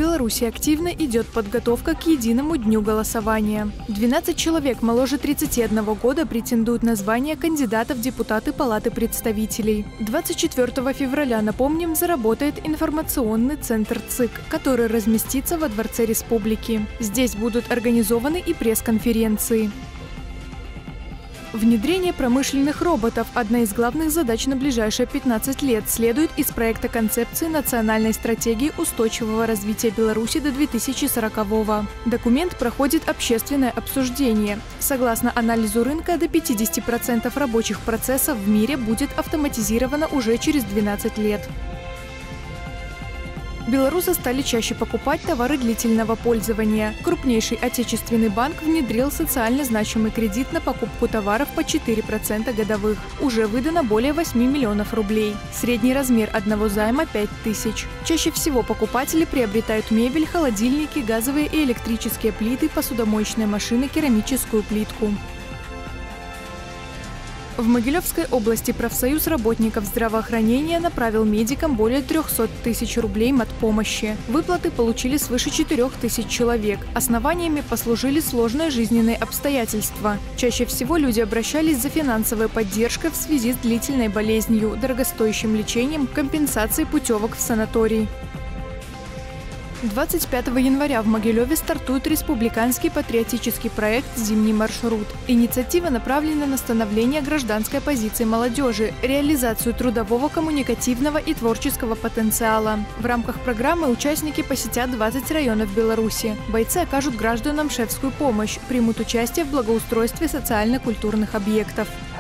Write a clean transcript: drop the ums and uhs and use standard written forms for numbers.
Беларуси активно идет подготовка к единому дню голосования. 12 человек моложе 31 года претендуют на звание кандидатов в депутаты Палаты представителей. 24 февраля, напомним, заработает информационный центр ЦИК, который разместится во Дворце Республики. Здесь будут организованы и пресс-конференции. Внедрение промышленных роботов – одна из главных задач на ближайшие 15 лет, следует из проекта концепции национальной стратегии устойчивого развития Беларуси до 2040-го. Документ проходит общественное обсуждение. Согласно анализу рынка, до 50% рабочих процессов в мире будет автоматизировано уже через 12 лет. Белорусы стали чаще покупать товары длительного пользования. Крупнейший отечественный банк внедрил социально значимый кредит на покупку товаров по 4% годовых. Уже выдано более 8 миллионов рублей. Средний размер одного займа – 5000. Чаще всего покупатели приобретают мебель, холодильники, газовые и электрические плиты, посудомоечные машины, керамическую плитку. В Могилевской области профсоюз работников здравоохранения направил медикам более 300 тысяч рублей матпомощи. Выплаты получили свыше 4000 человек. Основаниями послужили сложные жизненные обстоятельства. Чаще всего люди обращались за финансовой поддержкой в связи с длительной болезнью, дорогостоящим лечением, компенсацией путевок в санаторий. 25 января в Могилеве стартует республиканский патриотический проект «Зимний маршрут». Инициатива направлена на становление гражданской позиции молодежи, реализацию трудового, коммуникативного и творческого потенциала. В рамках программы участники посетят 20 районов Беларуси. Бойцы окажут гражданам шефскую помощь, примут участие в благоустройстве социально-культурных объектов.